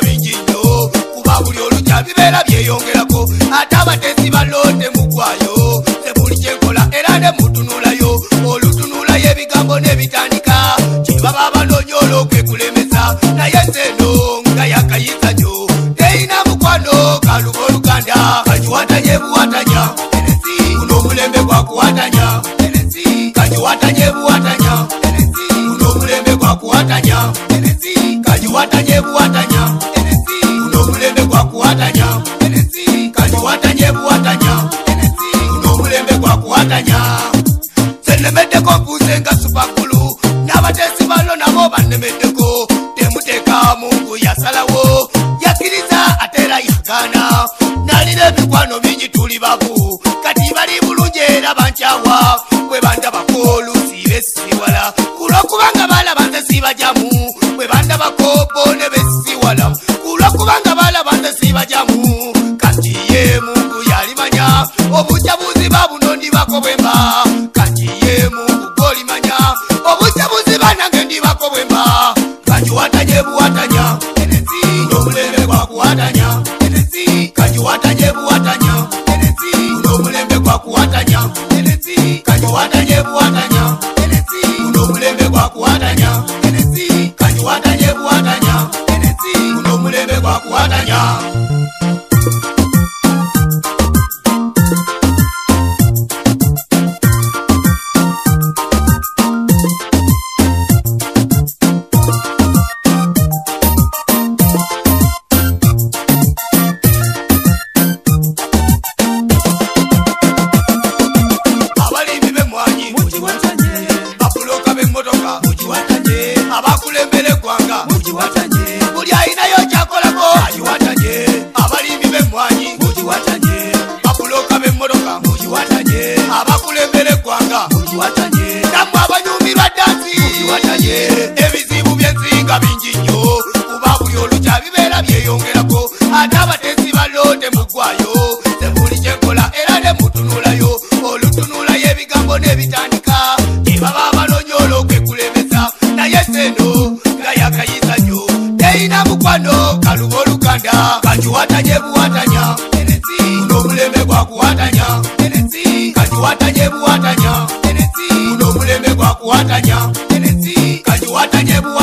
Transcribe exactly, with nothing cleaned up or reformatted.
bingi nnyo kuba buli olukya bibeera byeyongerako ate abatesi balonde mugwayo ze buli kyenkola era ne mutunulayo olutunulayo ebigambo nebitandika kyebaba banoonya olw'okwekulemesa naye nzeno nga yakayiza nnyo teyina mukwano kaluba oluganda kanjiwatanye buwatanya enesi guno omulembe gwakuwatanya enesi kanjiwatanye buwatanya enesi guno omulembe gwakuwatanya enesi kanjiwatanye buwatanya enesi guno omulembe gwakuwatanya enesi kanjiwatanye buwatanya enesi guno omulembe gwakuwatanya senemeddeko mpuuze nga supakulu n'abatesi balo nabo bannemeddeko temuteeka mungu yasalawo yakiriza atera yagaana nalina ebikwano bingi tuli babu kati bali bulungi era bankyawa bwe bandabako oluusi besiwala kulwokubanga balaba nze sibajamu bwe bandabako bone besiwala kulwokubanga balaba nze sibajamu kati ye mungu yalimanya obujabuzi babuno ndibako bwemba kati ye mungu golimanya obujabuzi banange ndibako bwemba kanjiwatanye buwatanya enesi n'omulembe gwakuwatanya enesi kanjiwatanye buwatanya enesi n'omulembe gwakuwatanya enesi kanjiwatanye buwatanya enesi n'omulembe gwakuwatanya enesi kanjiwatanye buwatanya enesi n'omulembe gwakuwatanya. Abakulembere gwanga mujiwatanye buli ayinayo kyakolako ajiwatanye abalimi b'emmwanyi mujiwatanye bakuloka b'emmotoka mujiwatanye abakulembere gwanga mujiwatanye nammwe abanyumirwa dansi mujiwatanye ebizibu by'ensinga bingi nnyo kuba buli olukya bibeera byeyongerako ate abatesi balonde mugwayo ze buli kyenkola era ne mutunulayo olutunulayo ebigambo nebitandika gyebaba banoonya olw'okwekulemesa naye seno nga yakayiza nnyo teyina mukwano kaluba oluganda kanjiwatanye buwatanya enesi guno omulembe gwakuwatanya enesi kanjiwatanye buwatanya enesi guno omulembe gwakuwatanya enesi kanjiwatanye buwatanya